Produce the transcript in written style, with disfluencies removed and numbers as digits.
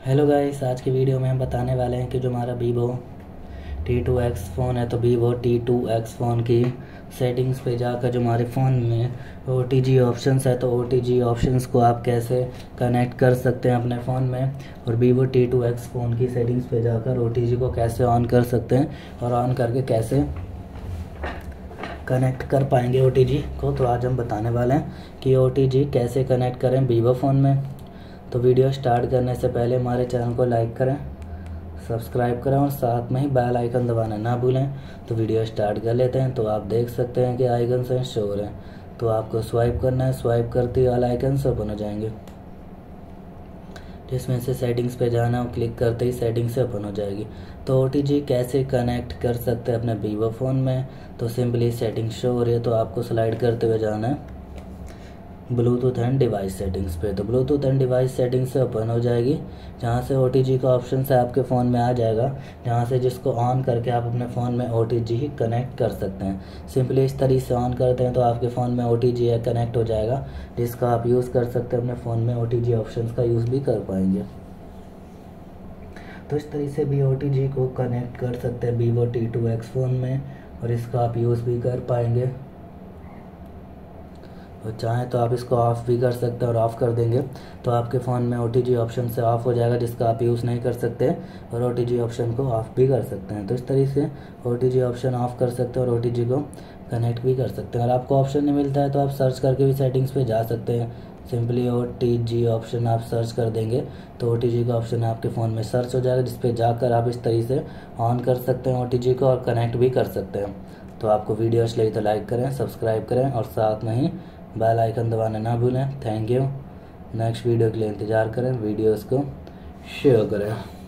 Hello guys, आज की video में हम बताने वाले हैं कि जो हमारा वीवो T2X फ़ोन है तो वीवो T2X फ़ोन की सेटिंग्स पे जाकर जो हमारे फ़ोन में OTG ऑप्शंस है तो OTG ऑप्शंस को आप कैसे कनेक्ट कर सकते हैं अपने फ़ोन में, और वीवो T2X फ़ोन की सेटिंग्स पे जाकर OTG को कैसे ऑन कर सकते हैं और ऑन करके कैसे कनेक्ट कर पाएंगे OTG को। तो आज हम बताने वाले हैं कि OTG कैसे कनेक्ट करें वीवो फ़ोन में। तो वीडियो स्टार्ट करने से पहले हमारे चैनल को लाइक करें, सब्सक्राइब करें और साथ में ही बेल आइकन दबाना ना भूलें। तो वीडियो स्टार्ट कर लेते हैं। तो आप देख सकते हैं कि आइकन से शो हो रहे हैं, तो आपको स्वाइप करना है। स्वाइप करते ही ऑल आइकन से ओपन हो जाएंगे, जिसमें से सेटिंग्स पे जाना है और क्लिक करते ही सेटिंग्स से ओपन हो जाएगी। तो OTG कैसे कनेक्ट कर सकते हैं अपने वीवो फ़ोन में, तो सिंपली सेटिंग शो हो रही है तो आपको स्लाइड करते हुए जाना है ब्लूटूथ एंड डिवाइस सेटिंग्स पे। तो ब्लूटूथ एंड डिवाइस सेटिंग्स से ओपन हो जाएगी, जहाँ से OTG का ऑप्शन से आपके फ़ोन में आ जाएगा, जहाँ से जिसको ऑन करके आप अपने फ़ोन में OTG कनेक्ट कर सकते हैं। सिंपली इस तरीके से ऑन करते हैं तो आपके फ़ोन में OTG कनेक्ट हो जाएगा, जिसका आप यूज़ कर सकते हैं। अपने फ़ोन में OTG ऑप्शन का यूज़ भी कर पाएंगे। तो इस तरीके से भी OTG को कनेक्ट कर सकते हैं वीवो T2X फ़ोन में, और इसका आप यूज़ भी कर पाएंगे। और चाहें तो आप इसको ऑफ़ भी कर सकते हैं, और ऑफ़ कर देंगे तो आपके फ़ोन में OTG ऑप्शन से ऑफ़ हो जाएगा, जिसका आप यूज़ नहीं कर सकते, और OTG ऑप्शन को ऑफ़ भी कर सकते हैं। तो इस तरीके से OTG ऑप्शन ऑफ़ कर सकते हैं और OTG को कनेक्ट भी कर सकते हैं। अगर आपको ऑप्शन नहीं मिलता है तो आप सर्च करके भी सेटिंग्स पे जा सकते हैं। सिंपली OTG ऑप्शन आप सर्च कर देंगे तो OTG का ऑप्शन आपके फ़ोन में सर्च हो जाएगा, जिस पे जाकर आप इस तरीके से ऑन कर सकते हैं OTG को और कनेक्ट भी कर सकते हैं। तो आपको वीडियो अच्छी लगी तो लाइक करें, सब्सक्राइब करें और साथ में ही बेल आइकन दबाना ना भूलें। Thank you. नेक्स्ट वीडियो के लिए इंतज़ार करें, वीडियोस को शेयर करें।